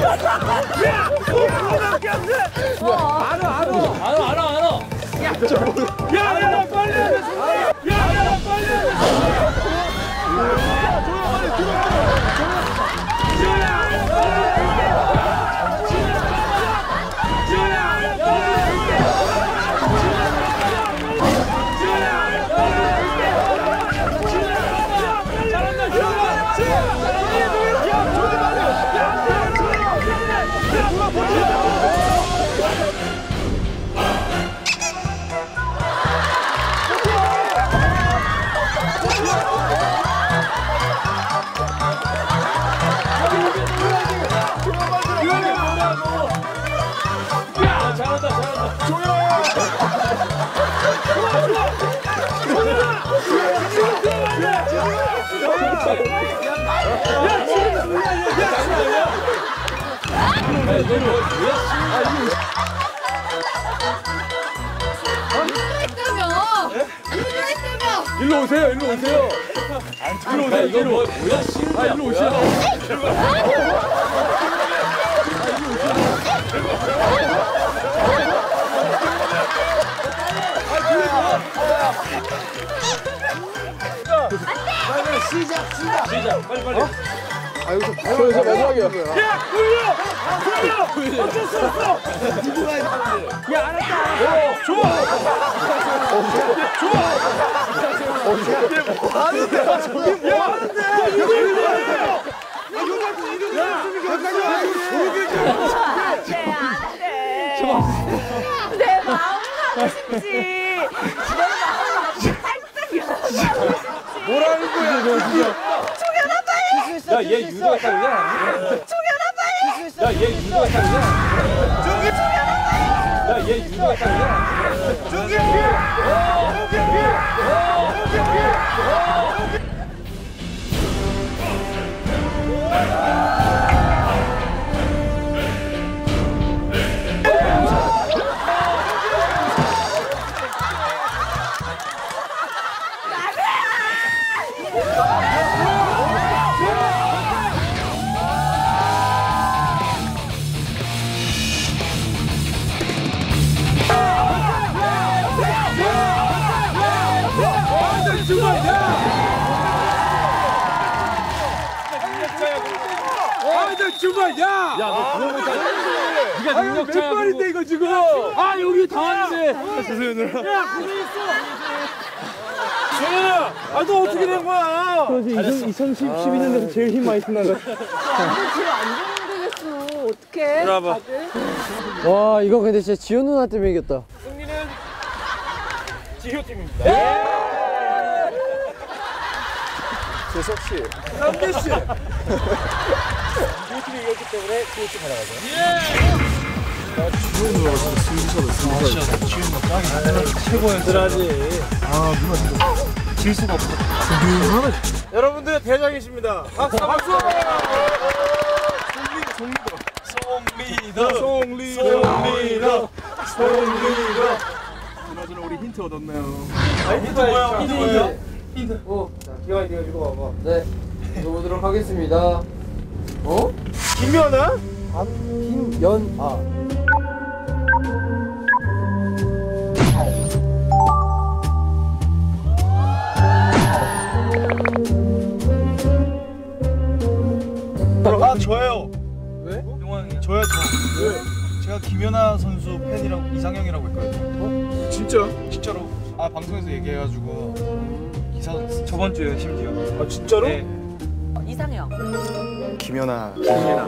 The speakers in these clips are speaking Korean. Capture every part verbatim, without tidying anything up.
알아 알아 알아 알아 알아. 야야야 빨리 해. 야야야 빨리 해. 일로 오세요, 일로 오세요. 일로 오세요, 이거 뭐, 뭐야, 싫은데. 아, 일로 오세요. 빨리 시작, 시작. 시작, 빨리, 빨리. 어? 아, 여기서 여기서 마지막이야. 야, 굴려! 굴려! 어쩔 수 없어! 누구가 해야 되는데? 야, 알았다. 좋아! 좋아! 아는데, 저기 뭐 하는데? 이거 이거예요! 이거 갖고 이름을 쓰니까 가까이 와요. 내 마음 하고 싶지. 내 마음 살짝 열어주고 싶지. 뭐라는 거야, 너 진짜. 종현아 빨리. 야, 얘 유도가 따르냐? 종현아 빨리. 야, 얘 유도가 따르냐? 저기 야, 얘 유도가 따르냐? 저기 정말 야! 야, 너 그런 거 있잖아. 네가 능력자야. 몇 번인데 이거 지금? 아, 여기 다 왔는데. 죄송해요, 누나. 야, 고생했어. 정현아, 아, 너 어떻게 된 거야? 이천십이 년에서 제일 힘 많이 쓴다. 지금 안 되겠어. 어떡해? 들어와봐. 와, 이거 근데 진짜 지효 누나 때문에 이겼다. 승리는 지효팀입니다. 재석 씨. 삼대 씨. 지효팀이 이겼기 때문에 지효팀 가져가죠. 예! 지효 누나가 진짜 승리셔도 승리셔도. 지효 누나 최고였더라지. 아, 누나 진짜. 질 수가 없어. 누나는 여러분들 대장이십니다. 박수 박수. 송리더 송리더 송리더 송리더. 그나저나 우리 힌트 얻었나요? 힌트 뭐야? 힌트 뭐야? 힌트. 어, 자, 기왕 이거 와봐. 네, 읽어보도록 하겠습니다. 어? 김연아? 김연아. 아 저예요. 왜? 용왕이. 저요 저. 왜? 제가 김연아 선수 팬이라고 이상형이라고 했거든요. 어? 진짜? 진짜로. 아 방송에서 얘기해가지고 기사 저번 주에 심지어. 아, 진짜로? 네. 이상형. 김연아. 김연아.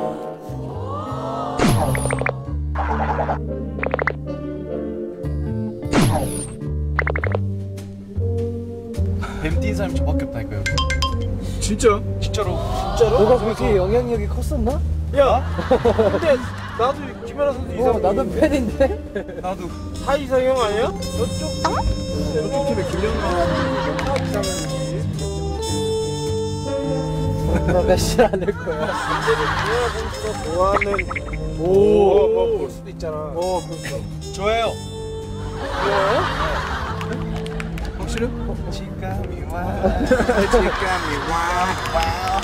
뱀 뛴 사람이 저밖에 없다니까요. 진짜? 진짜로. 진짜로? 너가 그렇게 영향력이 컸었나? 야, 근데 나도 김연아 선수 어, 이상. 나도 팬인데? 나도. 다 이상형 아니야? 저쪽 저쪽 팀에 김연아. 나 몇실 안 할 거야. 김연아 선수가 좋아하는 오. 뭐볼 수도 있잖아. 어, 그렇죠. 저예요. 확실해? 직감이 와. 직감이 와.